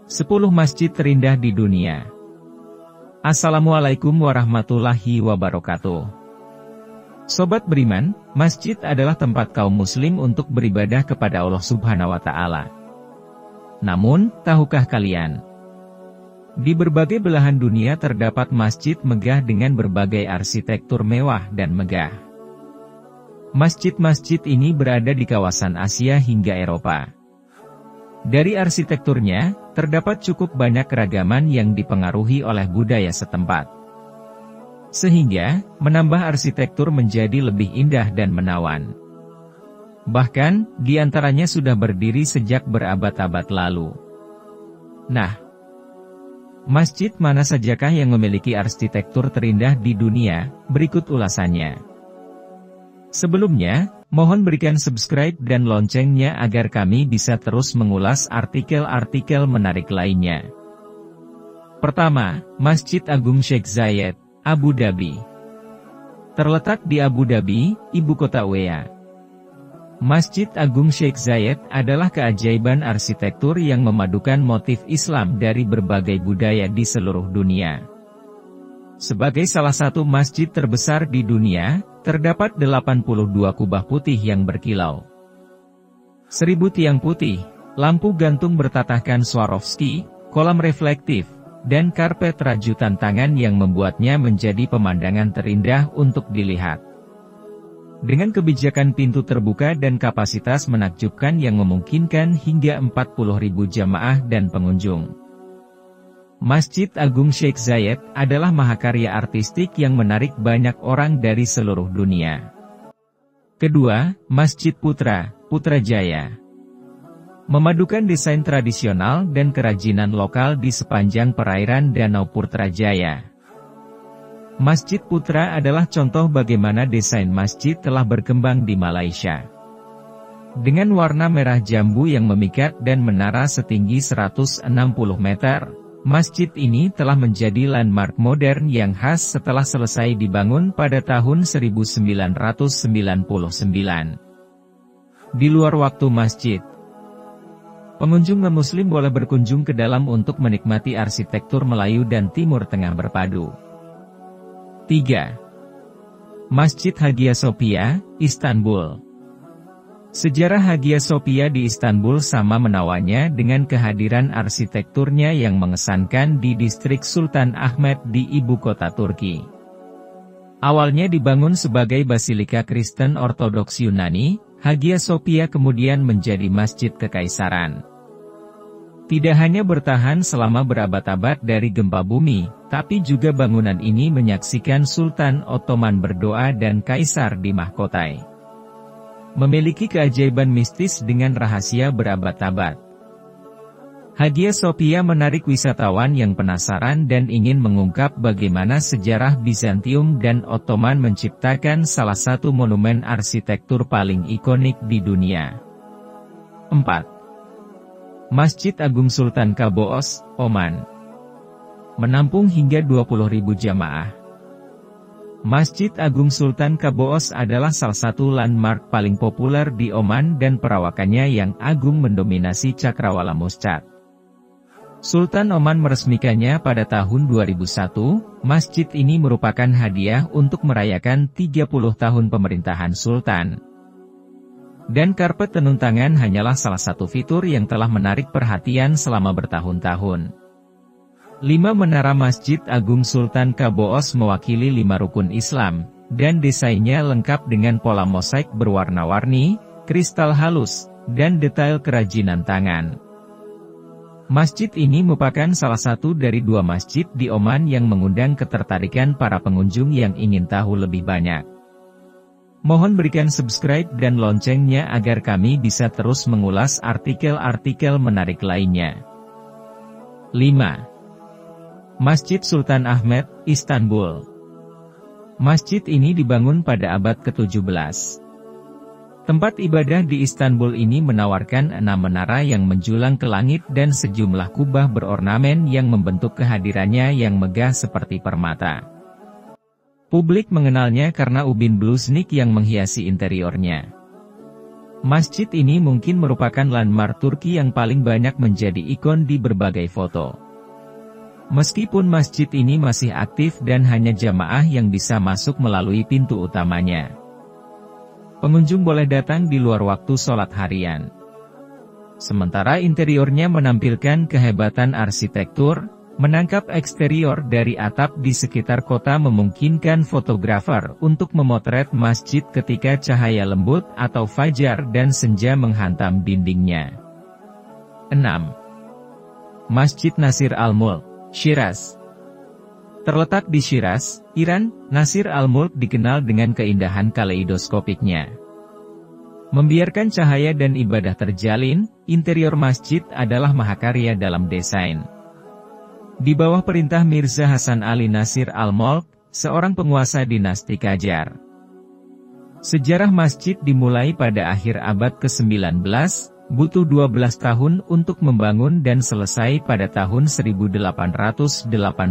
10 masjid terindah di dunia. Assalamualaikum warahmatullahi wabarakatuh. Sobat beriman, masjid adalah tempat kaum muslim untuk beribadah kepada Allah Subhanahu wa Ta'ala. Namun, tahukah kalian? Di berbagai belahan dunia terdapat masjid megah dengan berbagai arsitektur mewah dan megah. Masjid-masjid ini berada di kawasan Asia hingga Eropa. Dari arsitekturnya, terdapat cukup banyak keragaman yang dipengaruhi oleh budaya setempat. Sehingga, menambah arsitektur menjadi lebih indah dan menawan. Bahkan, di antaranya sudah berdiri sejak berabad-abad lalu. Nah, masjid mana sajakah yang memiliki arsitektur terindah di dunia? Berikut ulasannya. Sebelumnya, mohon berikan subscribe dan loncengnya agar kami bisa terus mengulas artikel-artikel menarik lainnya. Pertama, Masjid Agung Sheikh Zayed, Abu Dhabi. Terletak di Abu Dhabi, ibu kota UAE. Masjid Agung Sheikh Zayed adalah keajaiban arsitektur yang memadukan motif Islam dari berbagai budaya di seluruh dunia. Sebagai salah satu masjid terbesar di dunia, terdapat 82 kubah putih yang berkilau. 1000 tiang putih, lampu gantung bertatahkan Swarovski, kolam reflektif, dan karpet rajutan tangan yang membuatnya menjadi pemandangan terindah untuk dilihat. Dengan kebijakan pintu terbuka dan kapasitas menakjubkan yang memungkinkan hingga 40.000 jamaah dan pengunjung. Masjid Agung Sheikh Zayed adalah mahakarya artistik yang menarik banyak orang dari seluruh dunia. Kedua, Masjid Putrajaya. Memadukan desain tradisional dan kerajinan lokal di sepanjang perairan Danau Putrajaya. Masjid Putra adalah contoh bagaimana desain masjid telah berkembang di Malaysia. Dengan warna merah jambu yang memikat dan menara setinggi 160 meter, masjid ini telah menjadi landmark modern yang khas setelah selesai dibangun pada tahun 1999. Di luar waktu masjid, pengunjung non-muslim boleh berkunjung ke dalam untuk menikmati arsitektur Melayu dan Timur Tengah berpadu. 3. Masjid Hagia Sophia, Istanbul. Sejarah Hagia Sophia di Istanbul sama menawannya dengan kehadiran arsitekturnya yang mengesankan di distrik Sultan Ahmet di ibu kota Turki. Awalnya dibangun sebagai basilika Kristen Ortodoks Yunani, Hagia Sophia kemudian menjadi masjid kekaisaran. Tidak hanya bertahan selama berabad-abad dari gempa bumi, tapi juga bangunan ini menyaksikan Sultan Ottoman berdoa dan kaisar di mahkotai. Memiliki keajaiban mistis dengan rahasia berabad-abad. Hagia Sophia menarik wisatawan yang penasaran dan ingin mengungkap bagaimana sejarah Bizantium dan Ottoman menciptakan salah satu monumen arsitektur paling ikonik di dunia. 4. Masjid Agung Sultan Qaboos, Oman. Menampung hingga 20.000 jamaah. Masjid Agung Sultan Qaboos adalah salah satu landmark paling populer di Oman dan perawakannya yang agung mendominasi Cakrawala Muscat. Sultan Oman meresmikannya pada tahun 2001, masjid ini merupakan hadiah untuk merayakan 30 tahun pemerintahan Sultan. Dan karpet tenun tangan hanyalah salah satu fitur yang telah menarik perhatian selama bertahun-tahun. 5 menara Masjid Agung Sultan Qaboos mewakili 5 rukun Islam, dan desainnya lengkap dengan pola mosaik berwarna-warni, kristal halus, dan detail kerajinan tangan. Masjid ini merupakan salah satu dari 2 masjid di Oman yang mengundang ketertarikan para pengunjung yang ingin tahu lebih banyak. Mohon berikan subscribe dan loncengnya agar kami bisa terus mengulas artikel-artikel menarik lainnya. 5. Masjid Sultan Ahmet, Istanbul. Masjid ini dibangun pada abad ke-17. Tempat ibadah di Istanbul ini menawarkan 6 menara yang menjulang ke langit dan sejumlah kubah berornamen yang membentuk kehadirannya yang megah seperti permata. Publik mengenalnya karena ubin blusnik yang menghiasi interiornya. Masjid ini mungkin merupakan landmark Turki yang paling banyak menjadi ikon di berbagai foto. Meskipun masjid ini masih aktif dan hanya jamaah yang bisa masuk melalui pintu utamanya. Pengunjung boleh datang di luar waktu sholat harian. Sementara interiornya menampilkan kehebatan arsitektur, menangkap eksterior dari atap di sekitar kota memungkinkan fotografer untuk memotret masjid ketika cahaya lembut atau fajar dan senja menghantam dindingnya. 6. Masjid Nasir Al-Mulk, Shiraz. Terletak di Shiraz, Iran, Nasir Al-Mulk dikenal dengan keindahan kaleidoskopiknya. Membiarkan cahaya dan ibadah terjalin, interior masjid adalah mahakarya dalam desain. Di bawah perintah Mirza Hasan Ali Nasir Al-Mulk, seorang penguasa dinasti Qajar. Sejarah masjid dimulai pada akhir abad ke-19, butuh 12 tahun untuk membangun dan selesai pada tahun 1888.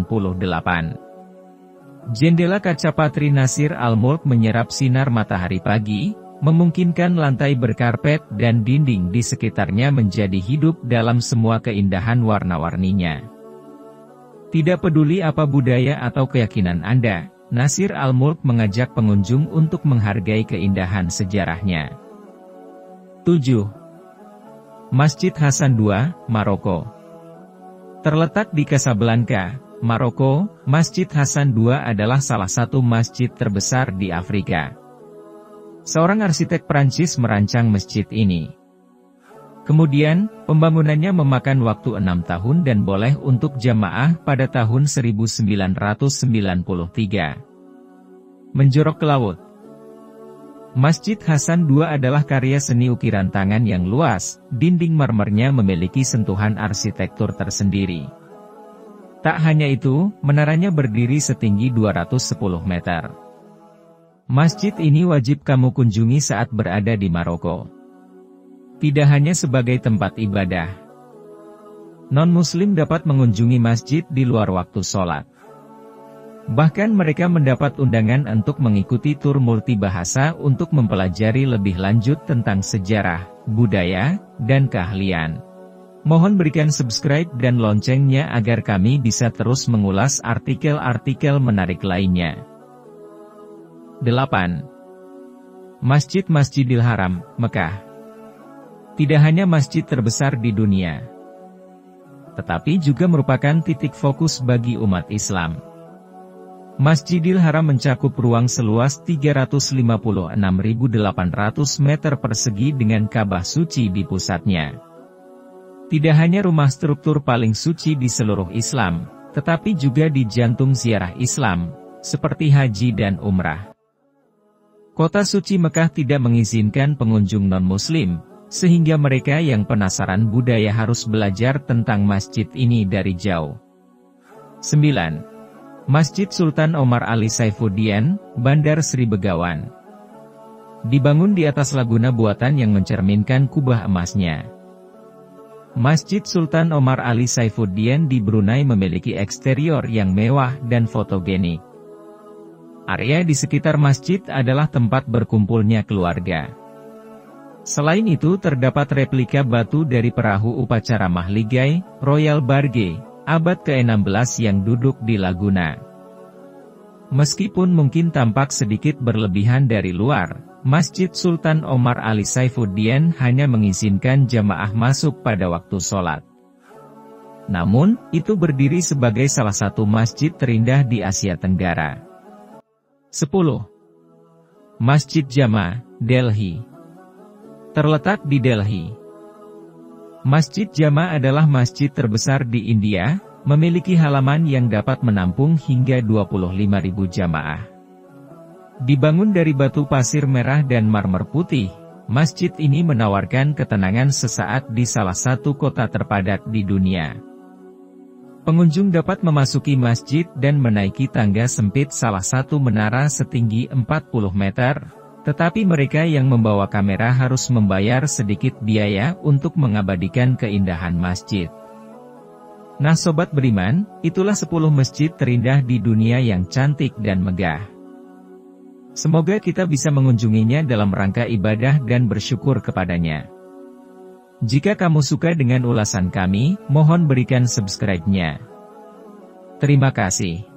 Jendela kaca patri Nasir Al-Mulk menyerap sinar matahari pagi, memungkinkan lantai berkarpet dan dinding di sekitarnya menjadi hidup dalam semua keindahan warna-warninya. Tidak peduli apa budaya atau keyakinan Anda, Nasir Al-Mulk mengajak pengunjung untuk menghargai keindahan sejarahnya. 7. Masjid Hasan II, Maroko. Terletak di Casablanca, Maroko, Masjid Hasan II adalah salah satu masjid terbesar di Afrika. Seorang arsitek Prancis merancang masjid ini. Kemudian, pembangunannya memakan waktu 6 tahun dan boleh untuk jamaah pada tahun 1993. Menjorok ke laut. Masjid Hasan II adalah karya seni ukiran tangan yang luas, dinding marmernya memiliki sentuhan arsitektur tersendiri. Tak hanya itu, menaranya berdiri setinggi 210 meter. Masjid ini wajib kamu kunjungi saat berada di Maroko. Tidak hanya sebagai tempat ibadah. Non-muslim dapat mengunjungi masjid di luar waktu sholat. Bahkan mereka mendapat undangan untuk mengikuti tur multibahasa untuk mempelajari lebih lanjut tentang sejarah, budaya, dan keahlian. Mohon berikan subscribe dan loncengnya agar kami bisa terus mengulas artikel-artikel menarik lainnya. 8. Masjid Masjidil Haram, Mekah. Tidak hanya masjid terbesar di dunia, tetapi juga merupakan titik fokus bagi umat Islam. Masjidil Haram mencakup ruang seluas 356.800 meter persegi dengan Ka'bah suci di pusatnya. Tidak hanya rumah struktur paling suci di seluruh Islam, tetapi juga di jantung ziarah Islam, seperti haji dan umrah. Kota suci Mekah tidak mengizinkan pengunjung non-muslim, sehingga mereka yang penasaran budaya harus belajar tentang masjid ini dari jauh. 9. Masjid Sultan Omar Ali Saifuddin, Bandar Sri Begawan. Dibangun di atas laguna buatan yang mencerminkan kubah emasnya. Masjid Sultan Omar Ali Saifuddin di Brunei memiliki eksterior yang mewah dan fotogenik. Area di sekitar masjid adalah tempat berkumpulnya keluarga. Selain itu terdapat replika batu dari perahu upacara Mahligai, Royal Barge, abad ke-16 yang duduk di laguna. Meskipun mungkin tampak sedikit berlebihan dari luar, Masjid Sultan Omar Ali Saifuddin hanya mengizinkan jamaah masuk pada waktu sholat. Namun, itu berdiri sebagai salah satu masjid terindah di Asia Tenggara. 10. Masjid Jama, Delhi. Terletak di Delhi. Masjid Jama adalah masjid terbesar di India, memiliki halaman yang dapat menampung hingga 25.000 jamaah. Dibangun dari batu pasir merah dan marmer putih, masjid ini menawarkan ketenangan sesaat di salah satu kota terpadat di dunia. Pengunjung dapat memasuki masjid dan menaiki tangga sempit salah satu menara setinggi 40 meter. Tetapi mereka yang membawa kamera harus membayar sedikit biaya untuk mengabadikan keindahan masjid. Nah Sobat Beriman, itulah 10 masjid terindah di dunia yang cantik dan megah. Semoga kita bisa mengunjunginya dalam rangka ibadah dan bersyukur kepadanya. Jika kamu suka dengan ulasan kami, mohon berikan subscribe-nya. Terima kasih.